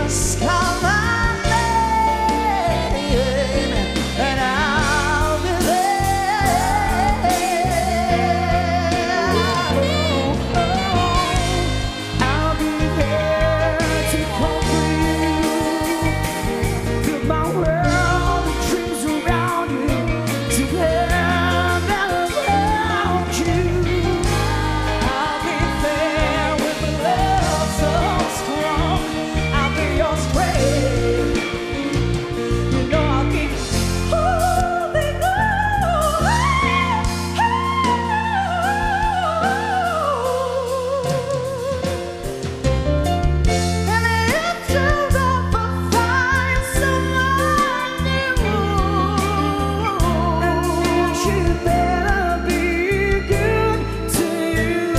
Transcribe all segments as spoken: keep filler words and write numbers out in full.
Just call my name and I'll be there. I'll be there to comfort you. Build my world of dreams around you. Together without you, I'll be there with a love so strong. I'll be your strength. You know I'll keep holding on. And if you'll ever find someone new, she better be good to you.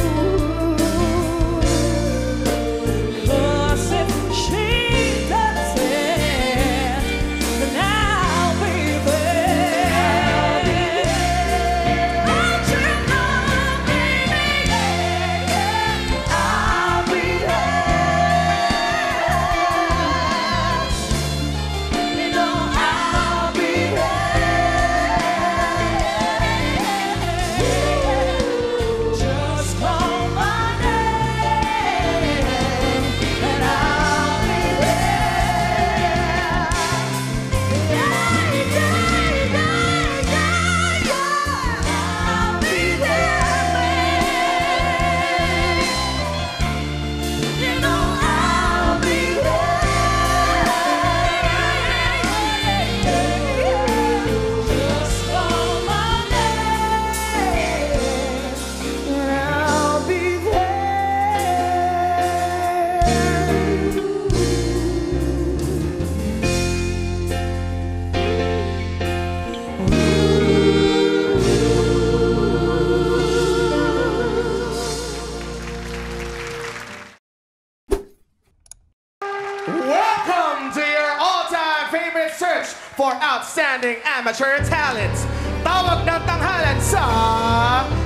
'Cause if she doesn't, then I'll be there. Won't you know, baby, yeah, I'll be there. You know I'll be there. Just call my name and I'll be there. Yeah, yeah, yeah, yeah, yeah. I'll be there. You know I'll be there. Just call my name and I'll be Welcome to your all-time favorite search for outstanding amateur talent. Tawag ng tanghalan sa